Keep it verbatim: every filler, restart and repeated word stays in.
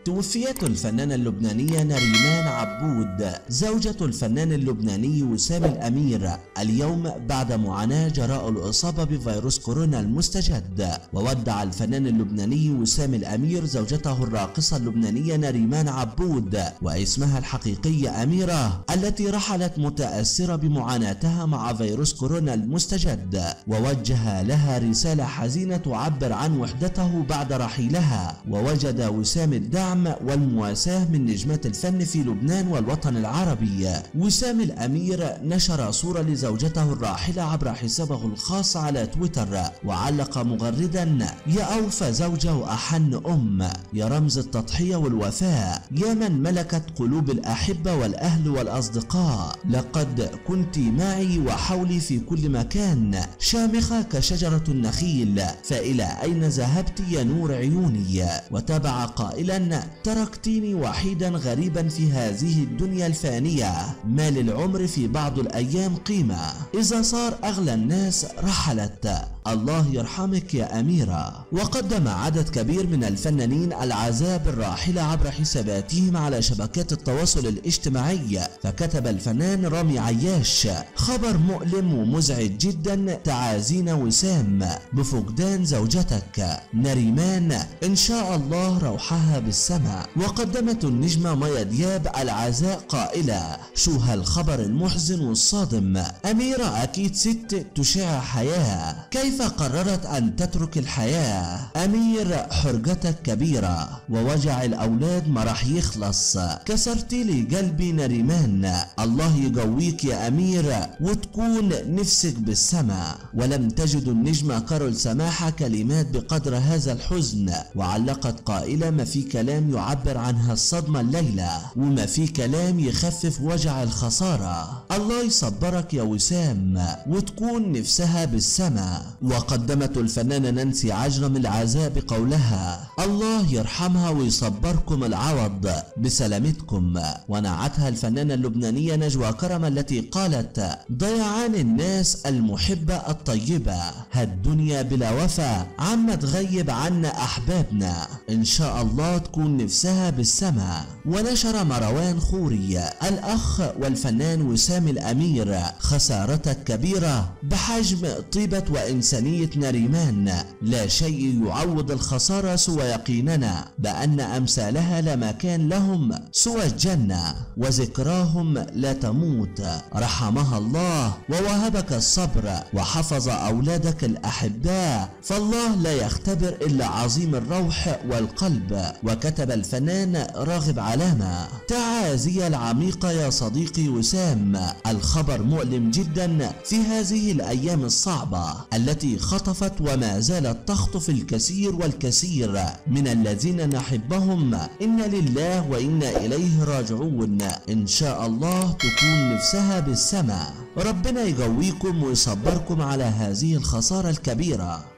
توفيت الفنانة اللبنانية نريمان عبود زوجة الفنان اللبناني وسام الأمير اليوم بعد معاناة جراء الإصابة بفيروس كورونا المستجد. وودع الفنان اللبناني وسام الأمير زوجته الراقصة اللبنانية نريمان عبود واسمها الحقيقي أميرة، التي رحلت متأثرة بمعاناتها مع فيروس كورونا المستجد، ووجه لها رسالة حزينة تعبر عن وحدته بعد رحيلها. ووجد وسام الدعم والمواساة من نجمات الفن في لبنان والوطن العربي. وسام الأمير نشر صورة لزوجته الراحلة عبر حسابه الخاص على تويتر، وعلق مغردا: يا أوفى زوجة وأحن أم، يا رمز التضحية والوفاء، يا من ملكت قلوب الأحبة والأهل والأصدقاء، لقد كنت معي وحولي في كل مكان، شامخة كشجرة النخيل، فإلى أين ذهبت يا نور عيوني؟ وتابع قائلا: تركتيني وحيدا غريبا في هذه الدنيا الفانية، ما للعمر في بعض الأيام قيمة، إذا صار أغلى الناس رحلت، الله يرحمك يا أميرة. وقدم عدد كبير من الفنانين العزاء بالراحلة عبر حساباتهم على شبكات التواصل الاجتماعي. فكتب الفنان رامي عياش: خبر مؤلم ومزعج جدا، تعازينا وسام بفقدان زوجتك نريمان، إن شاء الله روحها بالسماء. وقدمت النجمة ميا دياب العزاء قائلة: شو هالخبر المحزن والصادم، أميرة أكيد ست تشع حياة، كيف قررت أن تترك الحياة؟ أمير حرقتك كبيرة ووجع الأولاد ما راح يخلص، كسرتي لي قلبي نريمان، الله يقويك يا أمير وتكون نفسك بالسماء. ولم تجد النجمة كارول سماحة كلمات بقدر هذا الحزن، وعلقت قائلة: ما في كلام يعبر عن هالصدمة الليلة، وما في كلام يخفف وجع الخسارة، الله يصبرك يا وسام وتكون نفسها بالسماء. وقدمت الفنانة نانسي عجرم العزاء بقولها: الله يرحمها ويصبركم العوض بسلامتكم. ونعتها الفنانة اللبنانية نجوى كرم التي قالت: ضيعان الناس المحبة الطيبة، هالدنيا بلا وفا عم تغيب عنا أحبابنا، إن شاء الله تكون نفسها بالسماء. ونشر مروان خوري الأخ والفنان وسام الأمير: خسارتك كبيرة بحجم طيبة وإنسانية نريمان، لا شيء يعوض الخسارة سوى يقيننا بأن أمثالها لا مكان لهم سوى الجنة، وذكراهم لا تموت، رحمها الله ووهبك الصبر وحفظ أولادك الأحباء، فالله لا يختبر إلا عظيم الروح والقلب. وكتب الفنان راغب علامة: تعازي العميقة يا صديقي وسام، الخبر مؤلم جدا في هذه الأيام الصعبة التي خطفت وما زالت تخطف الكثير والكثير من الذين نحبهم، إنا لله وإنا إليه راجعون، إن شاء الله تكون نفسها بالسماء، ربنا يقويكم ويصبركم على هذه الخسارة الكبيرة.